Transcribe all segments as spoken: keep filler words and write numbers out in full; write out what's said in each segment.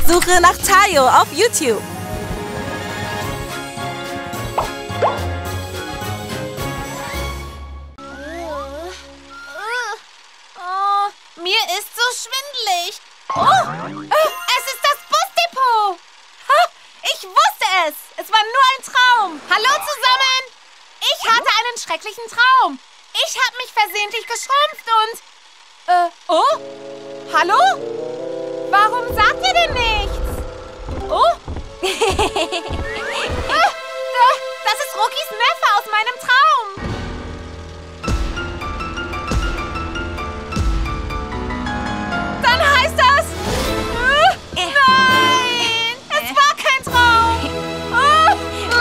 Suche nach Tayo auf YouTube. Oh, mir ist so schwindelig. Oh, es ist das Busdepot. Ich wusste es. Es war nur ein Traum. Hallo zusammen. Ich hatte einen schrecklichen Traum. Ich habe mich versehentlich geschrumpft und... Äh, oh? Hallo? Warum sagt ihr denn nichts? Oh? ah, das ist Rookies Neffe aus meinem Traum. Dann heißt das... Äh, nein! Es war kein Traum! Oh.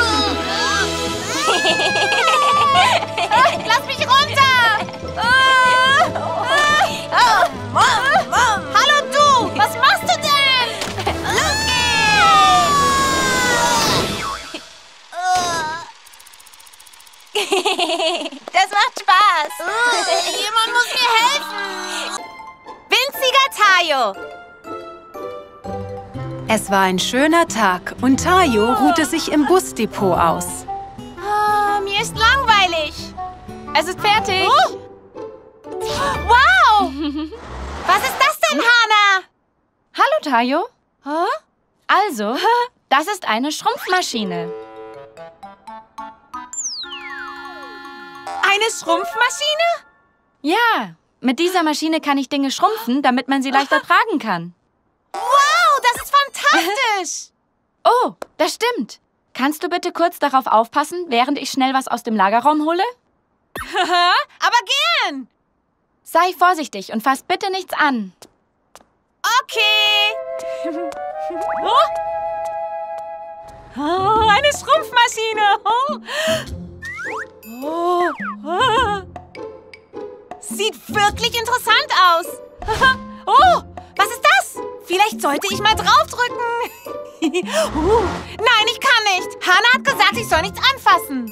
ah, lass mich runter! Ah, ah, Mom, Mom. Hallo du! Was machst du denn? Los geht's! Das macht Spaß! Jemand muss mir helfen! Winziger Tayo! Es war ein schöner Tag und Tayo ruhte sich im Busdepot aus. Oh, mir ist langweilig. Es ist fertig. Oh. Wow! Was ist das denn, Hana? Hallo, Tayo. Huh? Also, das ist eine Schrumpfmaschine. Eine Schrumpfmaschine? Ja, mit dieser Maschine kann ich Dinge schrumpfen, damit man sie leichter tragen kann. Wow, das ist fantastisch! Oh, das stimmt. Kannst du bitte kurz darauf aufpassen, während ich schnell was aus dem Lagerraum hole? Aber gern! Sei vorsichtig und fass bitte nichts an. Okay. oh? Oh, eine Schrumpfmaschine. Oh. Oh. Oh. Sieht wirklich interessant aus. Oh, was ist das? Vielleicht sollte ich mal draufdrücken. uh, nein, ich kann nicht. Hana hat gesagt, ich soll nichts anfassen.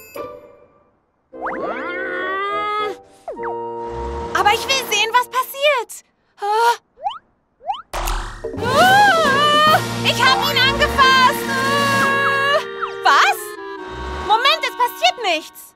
Aber ich will sehen, was passiert. Ich habe ihn angefasst. Was? Moment, es passiert nichts.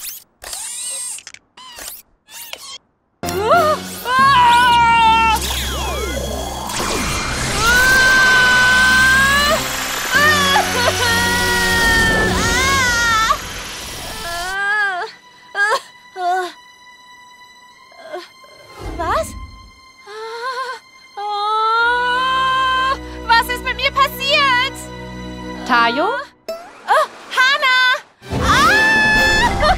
Was? Was ist mit mir passiert? Tayo? Oh, Hana! Ah!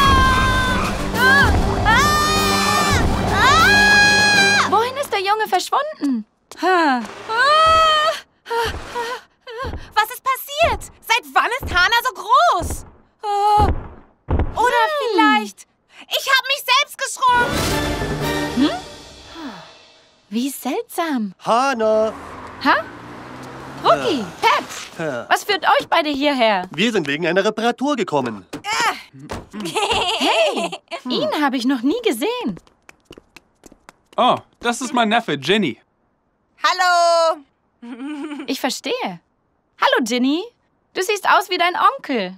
Ah! Wohin ist der Junge verschwunden? Ha. Was ist passiert? Seit wann ist Hana so groß? Oder hm. vielleicht... Ich habe mich selbst geschrumpft. Hm? Wie seltsam. Hana! Ha? Rookie, äh. Pat, äh. was führt euch beide hierher? Wir sind wegen einer Reparatur gekommen. Hey, ihn habe ich noch nie gesehen. Oh, das ist mein Neffe, Ginny. Hallo. Ich verstehe. Hallo, Ginny. Du siehst aus wie dein Onkel.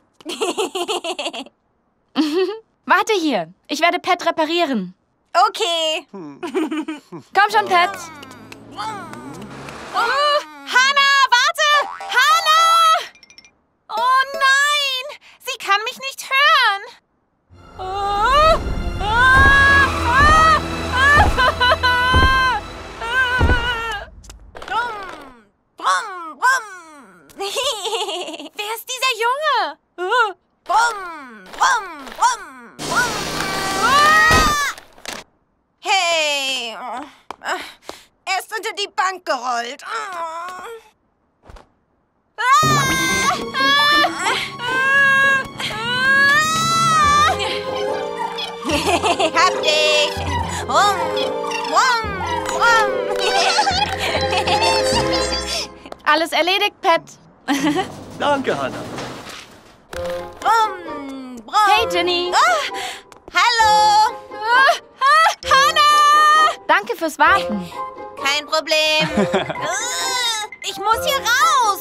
Warte hier. Ich werde Pat reparieren. Okay. Komm schon, Pat. Oh, Hana, warte! Hana! Oh nein! Sie kann mich nicht hören. Oh. Ah. Ah. Ah. Brumm, brumm, brumm. Wer ist dieser Junge? Brumm, brumm, brumm, brumm. Ah. Hey! Er ist unter die Bank gerollt. Ah. Hab dich! Rum, rum, rum. Alles erledigt, Pat. Danke, Hana. Brumm, brumm. Hey, Ginny. Ah, hallo. Ah, ah, Hana. Danke fürs Warten. Kein Problem. Ich Ich muss hier raus.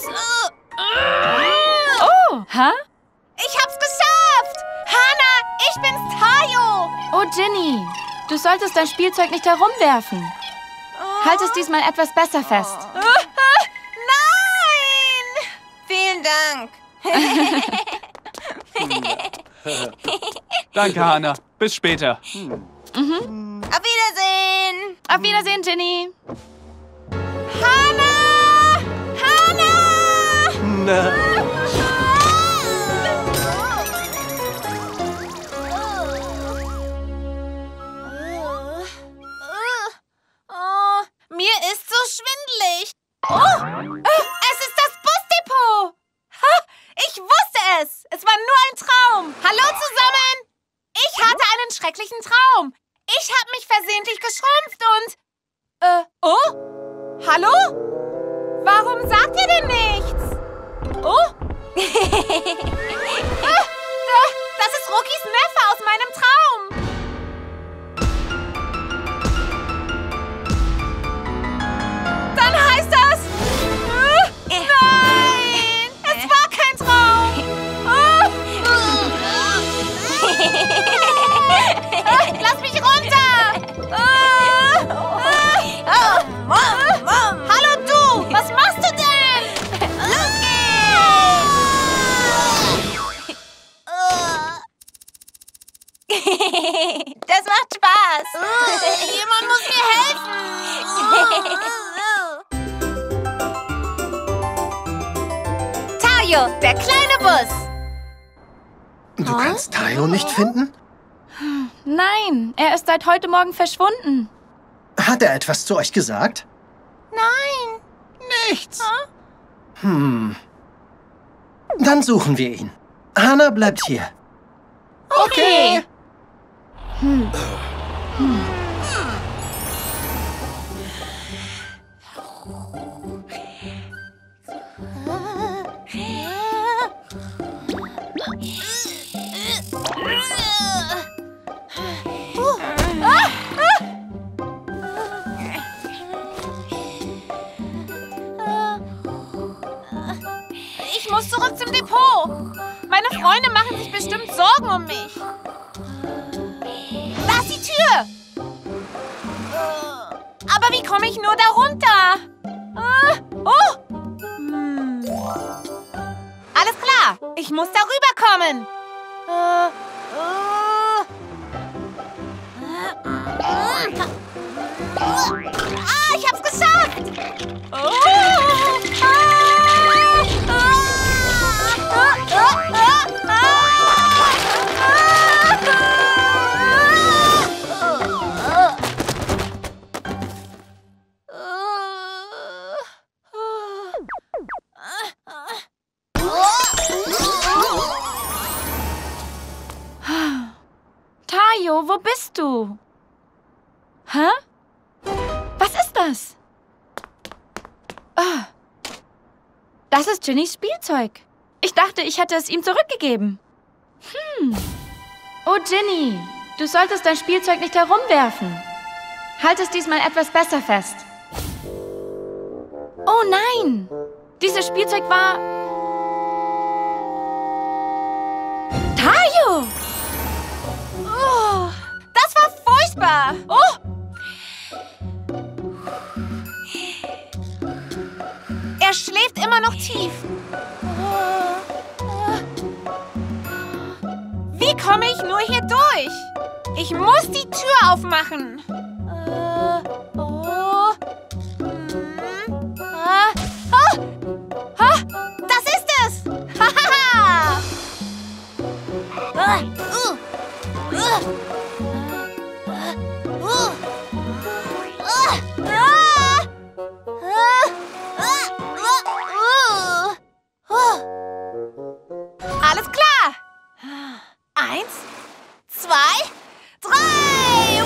Oh, hä? Ich hab's geschafft. Hannah, ich bin's, Tayo. Oh, Ginny, du solltest dein Spielzeug nicht herumwerfen. Halt es diesmal etwas besser fest. Nein! Vielen Dank. Danke, Hannah. Bis später. Mhm. Auf Wiedersehen. Auf Wiedersehen, Ginny. Hannah! Hannah! Na, Oh, mir ist so schwindelig. Oh, es ist das Busdepot. Ha, ich wusste es. Es war nur ein Traum. Hallo zusammen. Ich hatte einen schrecklichen Traum. Ich habe mich versehentlich geschrumpft und... Äh, oh? Hallo? Warum sagt ihr denn nichts? Oh? ah, das ist Rookies Neffe aus meinem Traum. Dann heißt das... Äh, nein! Es war kein Traum! Oh. äh, lass mich runter! Äh, äh, oh, Mom, Mom. Hallo du! Was machst du denn? Los geht's! Das macht Spaß! Jemand muss mir helfen! Tayo, der kleine Bus. Du kannst Tayo nicht finden? Nein, er ist seit heute Morgen verschwunden. Hat er etwas zu euch gesagt? Nein. Nichts. Hm. Dann suchen wir ihn. Hannah bleibt hier. Okay. Hm. Hm. Ich muss zurück zum Depot. Meine Freunde machen sich bestimmt Sorgen um mich. Da ist die Tür. Aber wie komme ich nur da runter? Oh! Hm. Alles klar, ich muss darüber kommen. Ah, ich hab's geschafft! Oh! Tayo, wo bist du? Hä? Was ist das? Ah. Das ist Ginnys Spielzeug. Ich dachte, ich hätte es ihm zurückgegeben. Hm. Oh, Ginny, du solltest dein Spielzeug nicht herumwerfen. Halt es diesmal etwas besser fest. Oh nein! Dieses Spielzeug war... Tayo! Oh, das war furchtbar. Oh! Er schläft immer noch tief. Wie komme ich nur hier durch? Ich muss die Tür aufmachen. Oh. Ah. Ah. Ah. Das ist es. Hahaha. Ah. Uh. Uh. Uh. Alles klar. Eins, zwei, drei.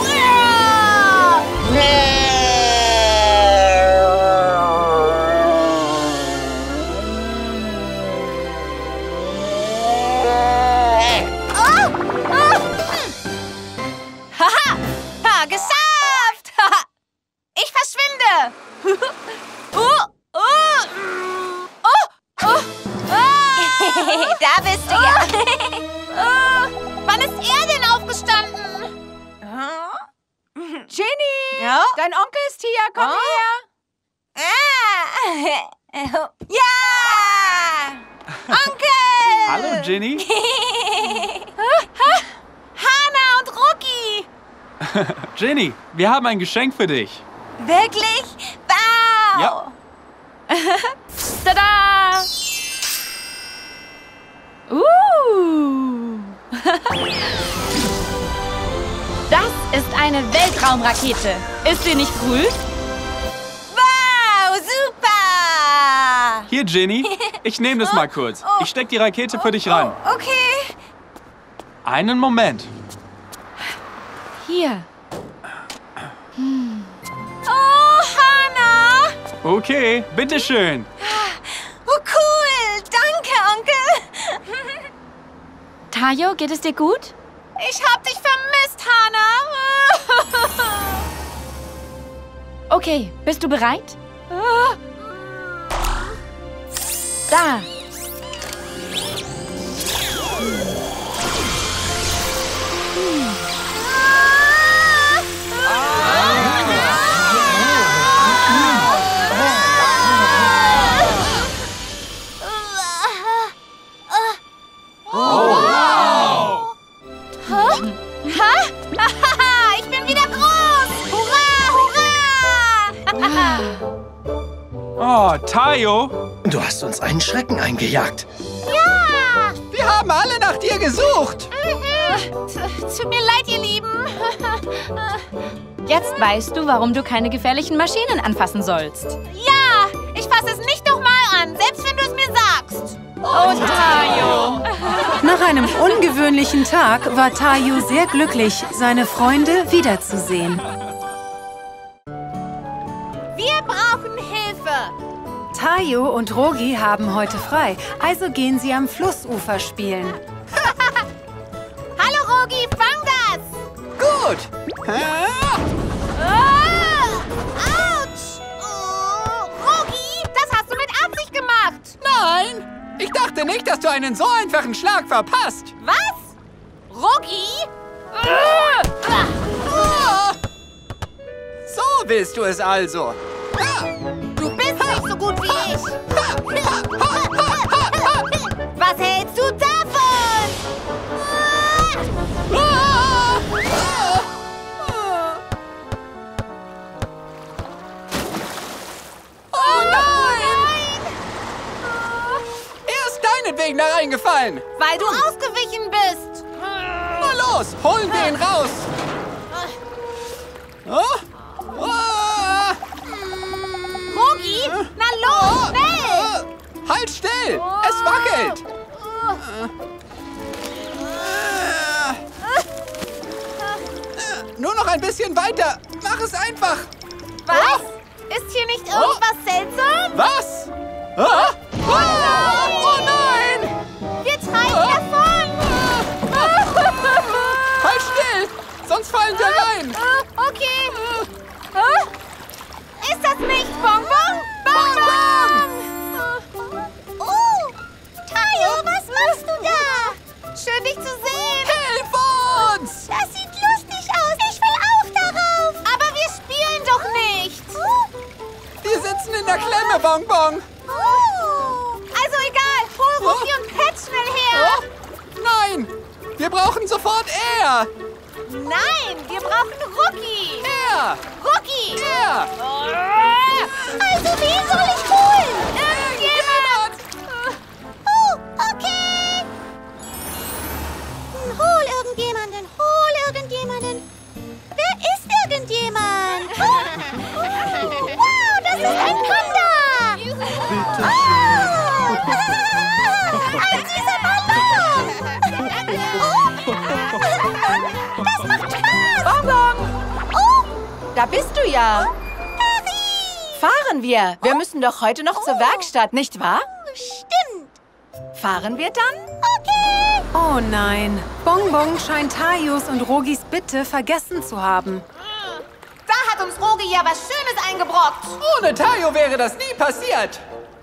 Haha, ha, geschafft. Ich verschwinde. uh, uh. Sophia, komm her. Ah. Ja! Onkel! Hallo, Ginny. Hannah und Rookie. Ginny, wir haben ein Geschenk für dich. Wirklich? Wow! Ja. Tada! Uh. Das ist eine Weltraumrakete. Ist sie nicht cool? Wow, super! Hier, Ginny. Ich nehme das mal kurz. Ich steck die Rakete für dich ran. Okay. Einen Moment. Hier. Oh, Hannah! Okay, bitteschön. Oh, cool. Danke, Onkel. Tayo, geht es dir gut? Ich hab dich vermisst, Hannah. Okay, bist du bereit? Da. Ich bin wieder groß. Hurra, hurra. Oh, Tayo. Du hast uns einen Schrecken eingejagt. Wir haben alle nach dir gesucht. Tut mir leid, ihr Lieben. Jetzt weißt du, warum du keine gefährlichen Maschinen anfassen sollst. Ja, ich fasse es nicht noch mal an, selbst wenn du es mir sagst. Oh, Tayo. Nach einem ungewöhnlichen Tag war Tayo sehr glücklich, seine Freunde wiederzusehen. Wir brauchen Hilfe. Tayo und Rogi haben heute frei, also gehen sie am Flussufer spielen. Hallo, Rogi, fang das. Gut. Ah, Autsch. Oh, Rogi, das hast du mit Absicht gemacht. Nein, ich dachte nicht, dass du einen so einfachen Schlag verpasst. Was? Rogi? Ah. So willst du es also. Du bist nicht so gut wie ich. Was hältst du davon? Oh nein! Er ist deinetwegen da reingefallen. Weil du ausgewichen bist. Na los, holen wir ihn raus. Oh? Oh. Rogi, na los, schnell! Halt still! Es wackelt! Nur noch ein bisschen weiter! Mach es einfach! Was? Ist hier nicht irgendwas seltsam? Was? Ah? Ah! Oh nein! Wir treiben davon! Halt still! Sonst fallen wir rein! Okay. Ist das nicht Bonbon? Bonbon! Oh, Tayo, was machst du da? Schön, dich zu sehen. Hilf uns! Das sieht lustig aus. Ich will auch darauf. Aber wir spielen doch nicht. Wir sitzen in der Klemme, Bonbon! Oh. Also egal, hol Rookie und Pet schnell her. Oh? Nein! Wir brauchen sofort Air! Nein, wir brauchen Rookie. Air! Rookie. Air! Also wen soll ich holen? Irgendjemand. Oh, okay. Hol irgendjemanden, hol irgendjemanden. Wer ist irgendjemand? Oh. Wow, das ist ein Panda. Bitte Oh. Ein süßer Ballon. Oh. Das macht Spaß. Bonbon! Oh, Da bist du ja. Harry. Fahren wir. Wir müssen doch heute noch zur Werkstatt, nicht wahr? Stimmt. Fahren wir dann? Okay. Oh nein, Bonbon scheint Tayos und Rogis Bitte vergessen zu haben. Da hat uns Rogi ja was Schönes eingebrockt. Ohne Tayo wäre das nie passiert!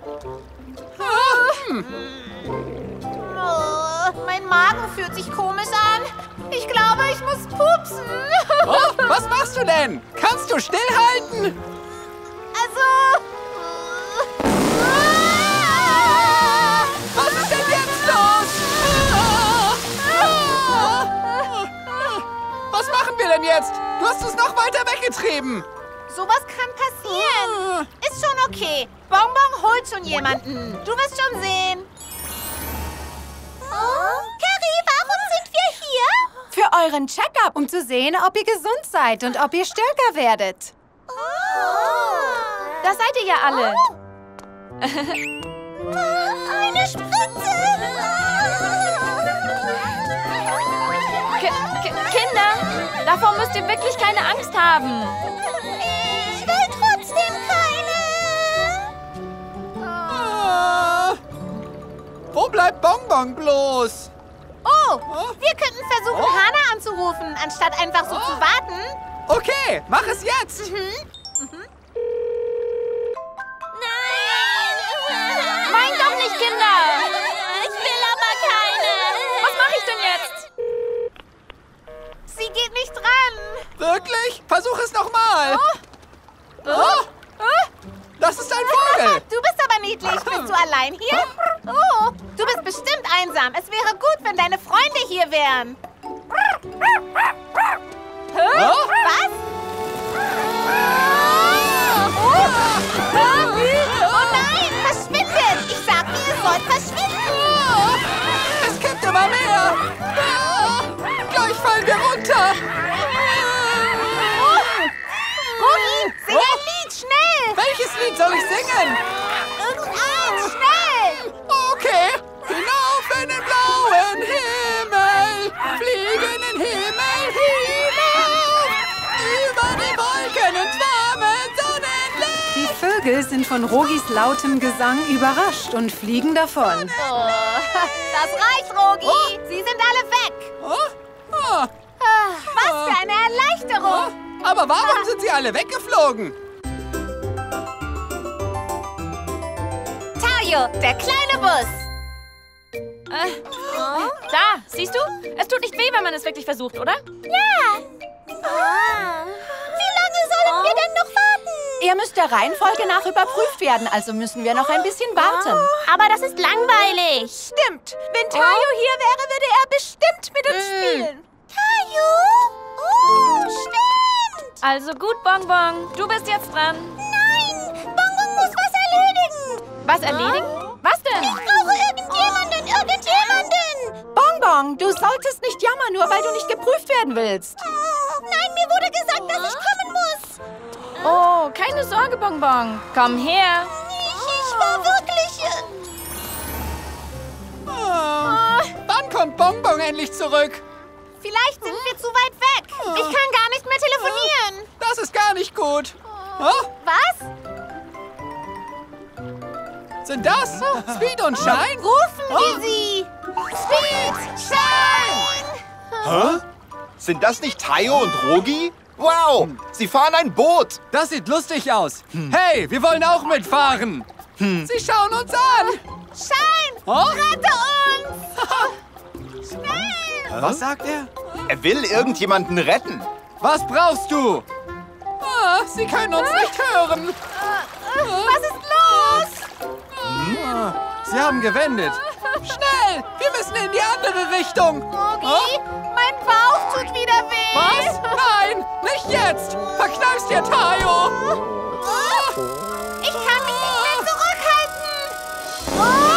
Oh, mein Magen fühlt sich komisch an. Ich glaube, ich muss pupsen. Oh, was machst du denn? Kannst du stillhalten? weggetrieben. Sowas kann passieren. Ist schon okay. Bonbon holt schon jemanden. Du wirst schon sehen. Carrie, warum sind wir hier? Für euren Check-up. Um zu sehen, ob ihr gesund seid und ob ihr stärker werdet. Da seid ihr ja alle. Eine Spritze. Ki Ki Kinder, davor müsst ihr wirklich keine Angst haben. Ich will trotzdem keine. Ah. Wo bleibt Bonbon bloß? Oh, wir könnten versuchen, Oh. Hannah anzurufen, anstatt einfach so zu warten. Okay, mach es jetzt. Weint doch nicht, Kinder. Ich will aber keine. Was mache ich denn jetzt? Sie geht nicht dran. Wirklich? Versuch es nochmal. Oh. Das ist ein Vogel. Du bist aber niedlich. Bist du allein hier? Oh, du bist bestimmt einsam. Es wäre gut, wenn deine Freunde hier wären. Oh? Was? Oh nein, verschwindet! Ich sag dir, ihr sollt verschwinden! Es kippt immer mehr. Ah. Gleich fallen wir runter. Rogi, sing ein Lied, schnell! Welches Lied soll ich singen? Irgendeins, schnell! Okay. Hinauf in den blauen Himmel. Fliegen in den Himmel hinauf. Über die Wolken ins warme Sonnenlicht. Die Vögel sind von Rogis lautem Gesang überrascht und fliegen davon. Oh, das reicht, Rogi! Sie sind alle weg! Oh? Ah. Was für eine Erleichterung! Aber warum sind sie alle weggeflogen? Tayo, der kleine Bus! Äh, da, siehst du? Es tut nicht weh, wenn man es wirklich versucht, oder? Ja! Wie lange sollen wir denn noch warten? Er müsste der Reihenfolge nach überprüft werden, also müssen wir noch ein bisschen warten. Aber das ist langweilig. Stimmt. Wenn Tayo hier wäre, würde er bestimmt mit uns spielen. Tayo? Oh, stimmt. Also gut, Bonbon. Du bist jetzt dran. Nein, Bonbon muss was erledigen. Was erledigen? Was denn? Ich brauche irgendjemanden, irgendjemanden. Bonbon, du solltest nicht jammern, nur weil du nicht geprüft werden willst. Oh, nein, mir wurde gesagt, dass ich kommen muss. Oh, keine Sorge, Bonbon. Komm her. Ich, ich war wirklich... Äh, Oh. Wann kommt Bonbon endlich zurück? vielleicht sind wir zu weit weg. Ich kann gar nicht mehr telefonieren. Das ist gar nicht gut. Oh, Was? sind das Speed und Shine? Rufen wir sie. Speed, Shine. Hä? Sind das nicht Tayo und Rogi? Wow, sie fahren ein Boot. Das sieht lustig aus. Hey, wir wollen auch mitfahren. Sie schauen uns an. Shine, Oh? rette uns. Schnell. Was sagt er? Er will irgendjemanden retten. Was brauchst du? Ah, sie können uns nicht hören. Was ist los? Ah, sie haben gewendet. Schnell, wir müssen in die andere Richtung. Rogi, mein Bauch tut wieder weh. Was? Nein, nicht jetzt. Verkneif's dir, Tayo. Ich kann mich nicht mehr zurückhalten.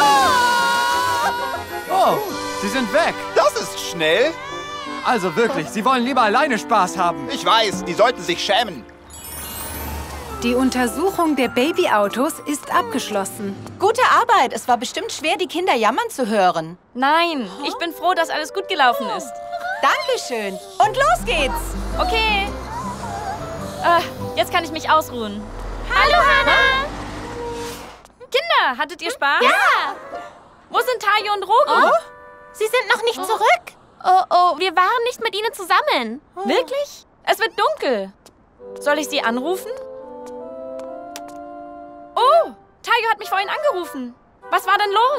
Oh. Oh, sie sind weg. Das ist schnell. Also wirklich, sie wollen lieber alleine Spaß haben. Ich weiß, die sollten sich schämen. Die Untersuchung der Babyautos ist abgeschlossen. Gute Arbeit, es war bestimmt schwer, die Kinder jammern zu hören. Nein, ich bin froh, dass alles gut gelaufen ist. Dankeschön. Und los geht's. Okay. Äh, jetzt kann ich mich ausruhen. Hallo, Hannah. Kinder, hattet ihr Spaß? Ja. Wo sind Tayo und Rogi? Sie sind noch nicht zurück. Oh, oh, wir waren nicht mit ihnen zusammen. Wirklich? Es wird dunkel. Soll ich sie anrufen? Oh, Tayo hat mich vorhin angerufen. Was war denn los?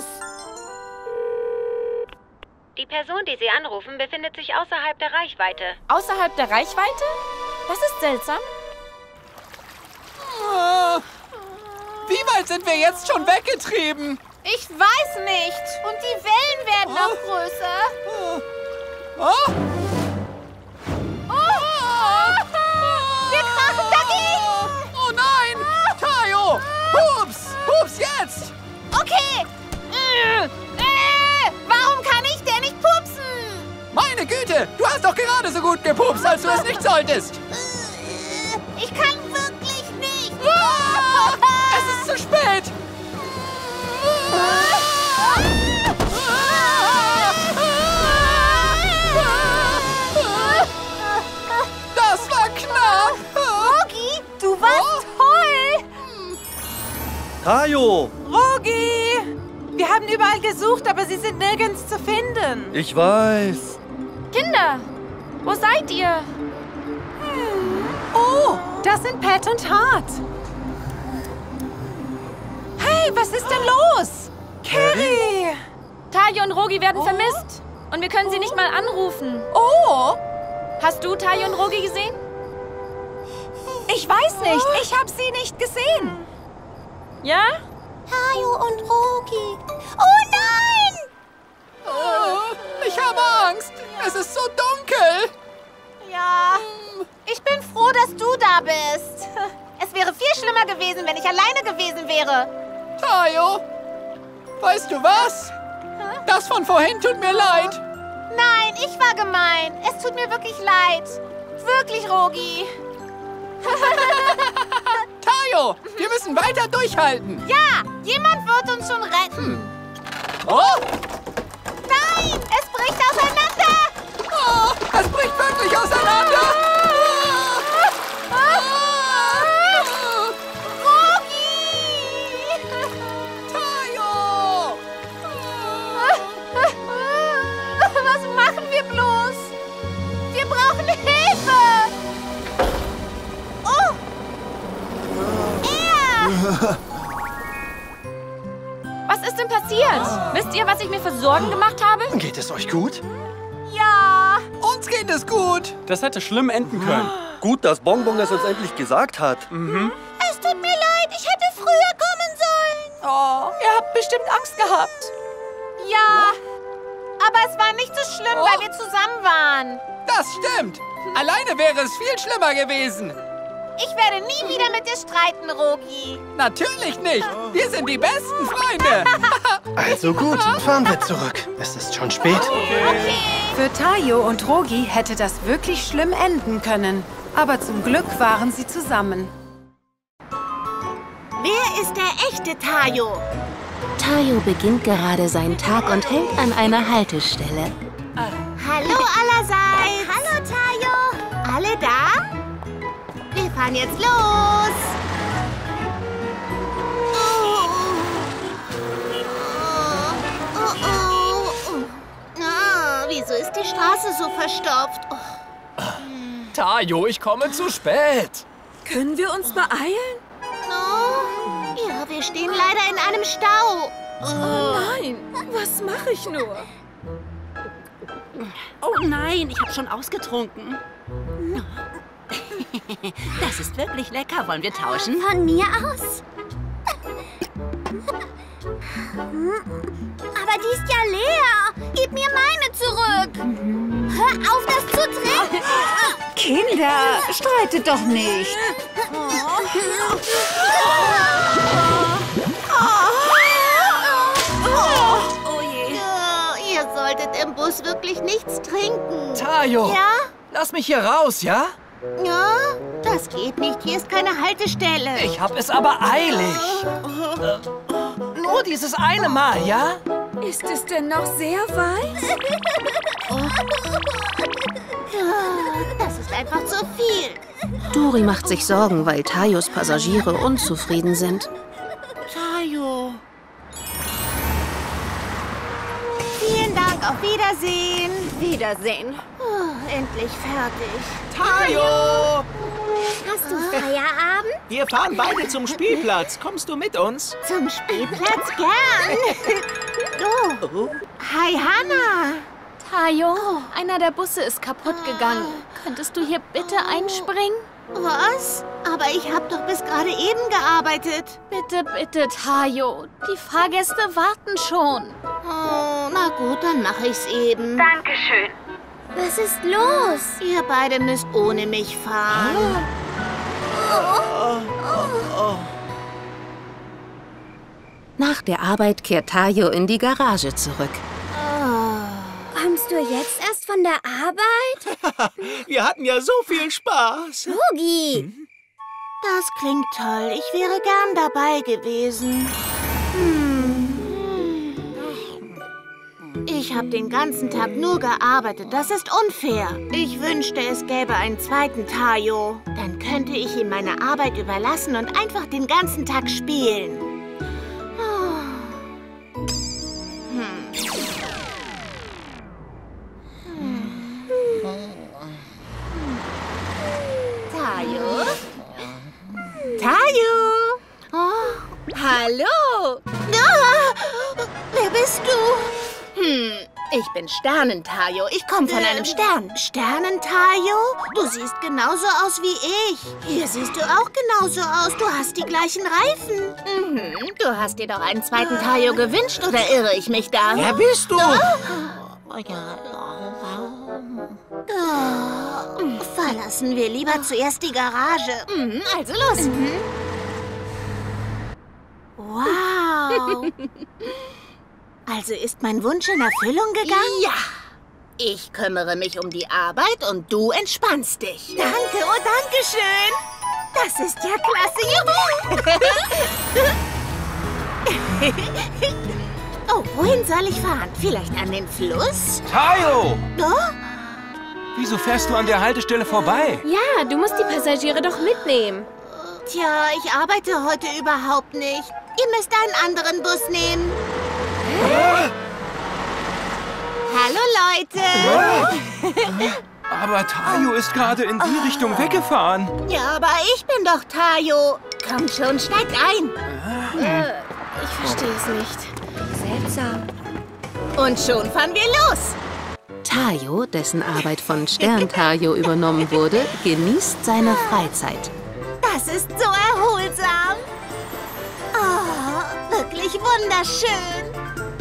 Die Person, die Sie anrufen, befindet sich außerhalb der Reichweite. Außerhalb der Reichweite? Das ist seltsam. Ah, wie weit sind wir jetzt schon weggetrieben? Ich weiß nicht. Und die Wellen werden noch größer. Oh, Oh. Wir krachen gerade so gut gepupst, als du es nicht solltest. Ich kann wirklich nicht. Ah, es ist zu spät. Das war knapp. Rogi, du warst toll. Tayo! Rogi! Wir haben überall gesucht, aber sie sind nirgends zu finden. Ich weiß. Kinder, wo seid ihr? Oh, das sind Pat und Hart. Hey, was ist denn los? Carrie! Tayo und Rogi werden vermisst. Und wir können sie nicht mal anrufen. Oh! Hast du Tayo und Rogi gesehen? Ich weiß nicht. Ich habe sie nicht gesehen. Ja? Tayo und Rogi. Oh nein! Oh, ich habe Angst. Es ist so dunkel. Ja, ich bin froh, dass du da bist. Es wäre viel schlimmer gewesen, wenn ich alleine gewesen wäre. Tayo, weißt du was? Das von vorhin tut mir leid. Nein, ich war gemein. Es tut mir wirklich leid. Wirklich, Rogi. Tayo, wir müssen weiter durchhalten. Ja, jemand wird uns schon retten. Oh, Nein, es bricht auseinander. oh, es bricht wirklich auseinander. Rogi! Tayo! Was machen wir bloß? Wir brauchen Hilfe! Oh! Er! Was ist denn passiert? Wisst ihr, was ich mir für Sorgen gemacht habe? Geht es euch gut? Ja! Uns geht es gut. Das hätte schlimm enden können. Gut, dass Bonbon es uns endlich gesagt hat. Es tut mir leid, ich hätte früher kommen sollen. Oh, ihr habt bestimmt Angst gehabt. Ja, aber es war nicht so schlimm, weil wir zusammen waren. Das stimmt. Alleine wäre es viel schlimmer gewesen. Ich werde nie wieder mit dir streiten, Rogi. Natürlich nicht. Wir sind die besten Freunde. Also gut, fahren wir zurück. Es ist schon spät. Okay. Für Tayo und Rogi hätte das wirklich schlimm enden können. Aber zum Glück waren sie zusammen. Wer ist der echte Tayo? Tayo beginnt gerade seinen Tag und hält an einer Haltestelle. Hallo allerseits. Hallo, Tayo. Alle da? Wir fahren jetzt los. Oh, oh, oh, oh. Ah, wieso ist die Straße so verstopft? Oh. Tayo, ich komme zu spät. Können wir uns beeilen? Oh. Ja, wir stehen leider in einem Stau. Oh. Nein, was mache ich nur? Oh nein, ich habe schon ausgetrunken. Das ist wirklich lecker. Wollen wir tauschen? Von mir aus? Aber die ist ja leer. Gib mir meine zurück. Hör auf, das zu trinken. Kinder, streitet doch nicht. Oh je. Ja, ihr solltet im Bus wirklich nichts trinken. Tayo, Ja? lass mich hier raus, ja? Ja? Das geht nicht. Hier ist keine Haltestelle. Ich hab es aber eilig. Äh, nur dieses eine Mal, ja? Ist es denn noch sehr weit? Das ist einfach zu viel. Dori macht sich Sorgen, weil Tayos Passagiere unzufrieden sind. Tayo. Vielen Dank. Auf Wiedersehen. Wiedersehen. Oh, endlich fertig. Tayo! Hast du Feierabend? Wir fahren beide zum Spielplatz. Kommst du mit uns? Zum Spielplatz gern. Oh. Hi, Hannah. Tayo, einer der Busse ist kaputt gegangen. Könntest du hier bitte einspringen? Was? Aber ich habe doch bis gerade eben gearbeitet. Bitte, bitte, Tayo. Die Fahrgäste warten schon. Oh, na gut, dann mache ich's eben. Dankeschön. Was ist los? Ihr beide müsst ohne mich fahren. Nach der Arbeit kehrt Tayo in die Garage zurück. Kommst du du jetzt erst von der Arbeit? Wir hatten ja so viel Spaß. Rogi! Hm? Das klingt toll. Ich wäre gern dabei gewesen. Hm. Ich habe den ganzen Tag nur gearbeitet. Das ist unfair. Ich wünschte, es gäbe einen zweiten Tayo. Dann könnte ich ihm meine Arbeit überlassen und einfach den ganzen Tag spielen. Hm. Hm. Tayo? Tayo? Oh, hallo! Ah, wer bist du? Hm, ich bin Sternentayo. Ich komme von einem Stern. Sternentayo? Du siehst genauso aus wie ich. Hier siehst du auch genauso aus. Du hast die gleichen Reifen. Mhm, du hast dir doch einen zweiten Tayo gewünscht, oder irre ich mich da? Wer bist du? Oh, verlassen wir lieber zuerst die Garage. Mhm, also los. Mhm. Wow. Also ist mein Wunsch in Erfüllung gegangen? Ja. Ich kümmere mich um die Arbeit und du entspannst dich. Danke, oh danke schön. Das ist ja klasse. Juhu. Oh, wohin soll ich fahren? Vielleicht an den Fluss? Tayo! Oh? Wieso fährst du an der Haltestelle vorbei? Ja, du musst die Passagiere doch mitnehmen. Tja, ich arbeite heute überhaupt nicht. Ihr müsst einen anderen Bus nehmen. Hä? Hallo, Leute. Aber Tayo ist gerade in die oh. Richtung weggefahren. Ja, aber ich bin doch Tayo. Komm schon, steigt ein. Ah. Äh, ich verstehe es nicht. Seltsam. Und schon fahren wir los. Tayo, dessen Arbeit von Sterntayo übernommen wurde, genießt seine Freizeit. Das ist so erholsam. Oh, wirklich wunderschön.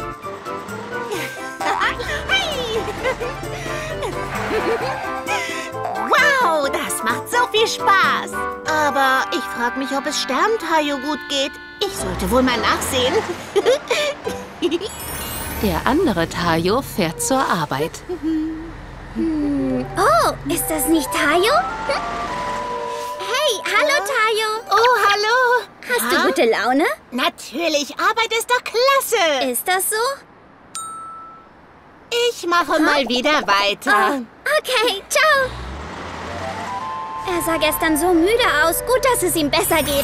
Wow, das macht so viel Spaß. Aber ich frage mich, ob es Sterntayo gut geht. Ich sollte wohl mal nachsehen. Der andere Tayo fährt zur Arbeit. Hm. Oh, ist das nicht Tayo? Hm? Hey, hallo Tayo. Oh, hallo. Hast du gute Laune? Natürlich, Arbeit ist doch klasse. Ist das so? Ich mache mal wieder weiter. Oh, okay, ciao. Er sah gestern so müde aus. Gut, dass es ihm besser geht.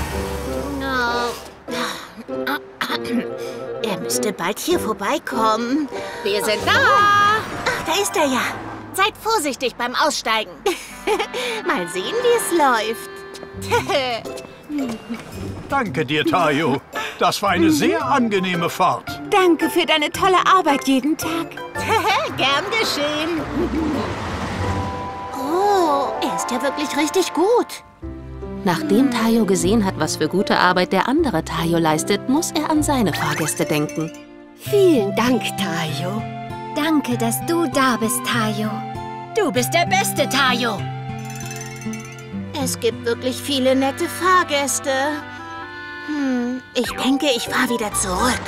Er müsste bald hier vorbeikommen. Wir sind da. Ach, da ist er ja. Seid vorsichtig beim Aussteigen. Mal sehen, wie es läuft. Danke dir, Tayo. Das war eine sehr angenehme Fahrt. Danke für deine tolle Arbeit jeden Tag. Gern geschehen. Oh, er ist ja wirklich richtig gut. Nachdem Tayo gesehen hat, was für gute Arbeit der andere Tayo leistet, muss er an seine Fahrgäste denken. Vielen Dank, Tayo. Danke, dass du da bist, Tayo. Du bist der beste, Tayo. Es gibt wirklich viele nette Fahrgäste. Hm, ich denke, ich fahre wieder zurück.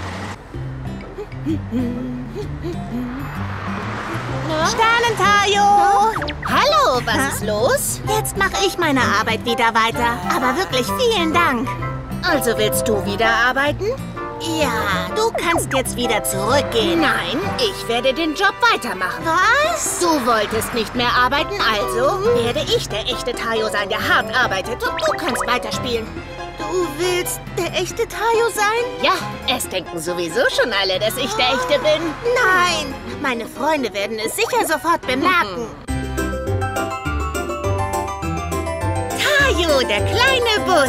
Sternentayo! Hallo, was ist los? Jetzt mache ich meine Arbeit wieder weiter. Aber wirklich vielen Dank. Also willst du wieder arbeiten? Ja, du kannst jetzt wieder zurückgehen. Nein, ich werde den Job weitermachen. Was? Du wolltest nicht mehr arbeiten, also werde ich der echte Tayo sein, der hart arbeitet. Und du kannst weiterspielen. Du willst der echte Tayo sein? Ja, es denken sowieso schon alle, dass ich der echte bin. Nein, meine Freunde werden es sicher sofort bemerken. Tayo, der kleine Bus.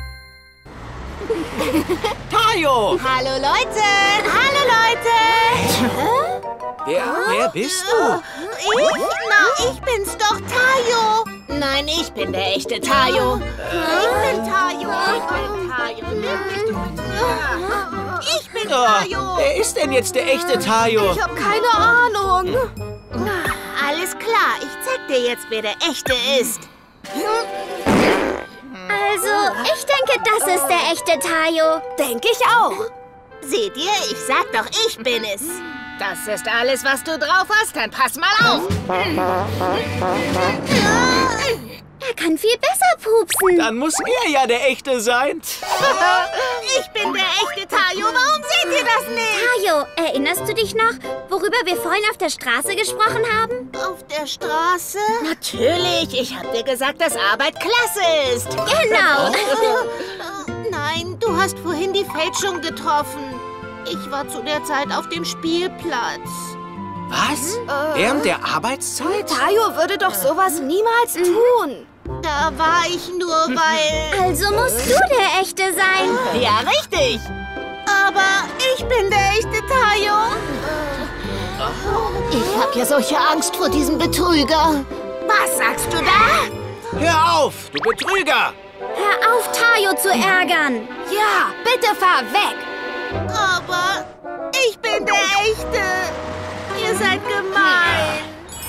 Tayo! Hallo, Leute! Hallo, Leute! Wer, wer bist du? Ich? Na, ich bin's doch, Tayo. Nein, ich bin der echte Tayo. Ich bin Tayo. Ich bin Tayo. Ich bin Tayo. Oh, wer ist denn jetzt der echte Tayo? Ich hab keine Ahnung. Alles klar, ich zeig dir jetzt, wer der echte ist. Also, ich denke, das ist der echte Tayo. Denke ich auch. Seht ihr, ich sag doch, ich bin es. Das ist alles, was du drauf hast. Dann pass mal auf. Er kann viel besser pupsen. Dann muss er ja der Echte sein. Ich bin der echte Tayo. Warum seht ihr das nicht? Tayo, erinnerst du dich noch, worüber wir vorhin auf der Straße gesprochen haben? Auf der Straße? Natürlich. Ich hab dir gesagt, dass Arbeit klasse ist. Genau. Nein, du hast vorhin die Fälschung getroffen. Ich war zu der Zeit auf dem Spielplatz. Was? Während der Arbeitszeit? Tayo würde doch sowas niemals tun. Da war ich nur, weil... Also musst du der Echte sein. Ja, richtig. Aber ich bin der echte Tayo. Ich habe ja solche Angst vor diesem Betrüger. Was sagst du da? Hör auf, du Betrüger! Hör auf, Tayo zu ärgern. Ja, bitte fahr weg. Aber ich bin der Echte. Ihr seid gemein.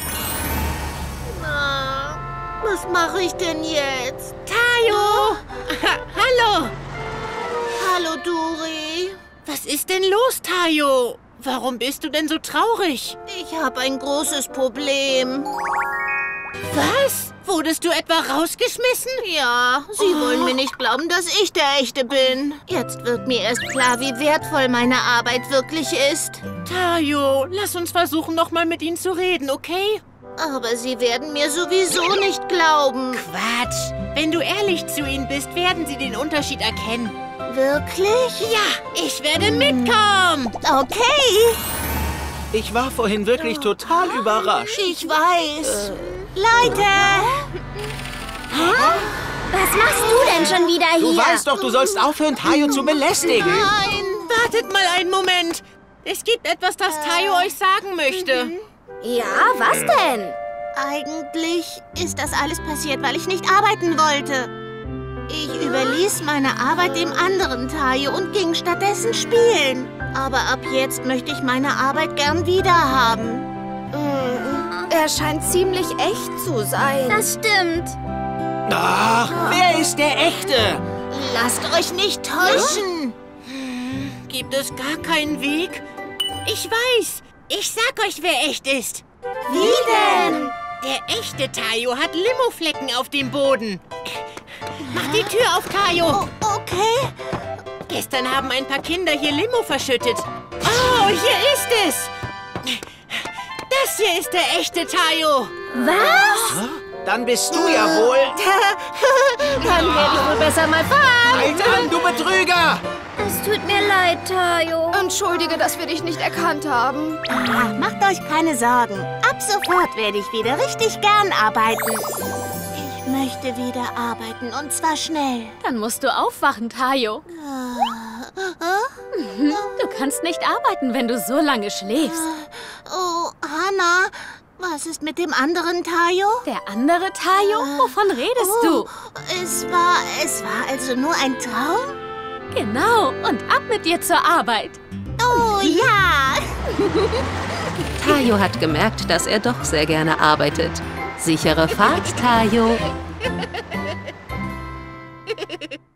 Na, was mache ich denn jetzt? Tayo! Hallo! Hallo, Duri. Was ist denn los, Tayo? Warum bist du denn so traurig? Ich habe ein großes Problem. Was? Wurdest du etwa rausgeschmissen? Ja, sie wollen mir nicht glauben, dass ich der Echte bin. Jetzt wird mir erst klar, wie wertvoll meine Arbeit wirklich ist. Tayo, lass uns versuchen, noch mal mit ihnen zu reden, okay? Aber sie werden mir sowieso nicht glauben. Quatsch! Wenn du ehrlich zu ihnen bist, werden sie den Unterschied erkennen. Wirklich? Ja, ich werde mitkommen. Okay. Ich war vorhin wirklich total überrascht. Ich weiß. Äh. Leute! Hä? Was machst du denn schon wieder hier? Du weißt doch, du sollst aufhören, Tayo zu belästigen. Nein! Wartet mal einen Moment. Es gibt etwas, das Tayo euch sagen möchte. Ja, was denn? Eigentlich ist das alles passiert, weil ich nicht arbeiten wollte. Ich überließ meine Arbeit dem anderen Tayo und ging stattdessen spielen. Aber ab jetzt möchte ich meine Arbeit gern wieder haben. Er scheint ziemlich echt zu sein. Das stimmt. Ach, wer ist der Echte? Lasst euch nicht täuschen. Gibt es gar keinen Weg? Ich weiß. Ich sag euch, wer echt ist. Wie denn? Der echte Tayo hat Limoflecken auf dem Boden. Mach die Tür auf, Tayo. Oh, okay. Gestern haben ein paar Kinder hier Limo verschüttet. Oh, hier ist es. Das hier ist der echte Tayo. Was? Dann bist du ja wohl... Dann werde ich wohl besser mal fahren. Halt an, du Betrüger! Es tut mir leid, Tayo. Entschuldige, dass wir dich nicht erkannt haben. Ach, macht euch keine Sorgen. Ab sofort werde ich wieder richtig gern arbeiten. Ich möchte wieder arbeiten, und zwar schnell. Dann musst du aufwachen, Tayo. Du kannst nicht arbeiten, wenn du so lange schläfst. Oh, Hannah, was ist mit dem anderen Tayo? Der andere Tayo? Wovon redest oh, du? Es war, es war also nur ein Traum? Genau, und ab mit dir zur Arbeit. Oh, ja! Tayo hat gemerkt, dass er doch sehr gerne arbeitet. Sichere Fahrt, Tayo.